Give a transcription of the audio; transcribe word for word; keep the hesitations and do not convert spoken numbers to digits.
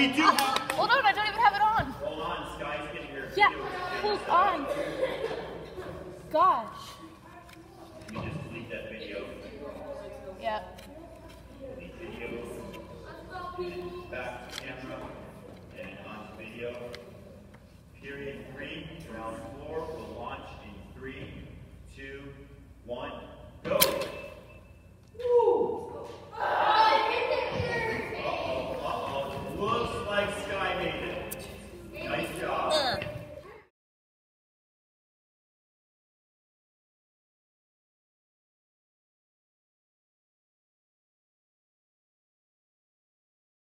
we do have... Hold on, I don't even have it on. Hold on, Sky's getting your Yeah, video. hold on. Gosh. Let me just delete that video. Yeah. Delete video. Back to camera. And on to video. Period three, ground floor will launch in three, two, one.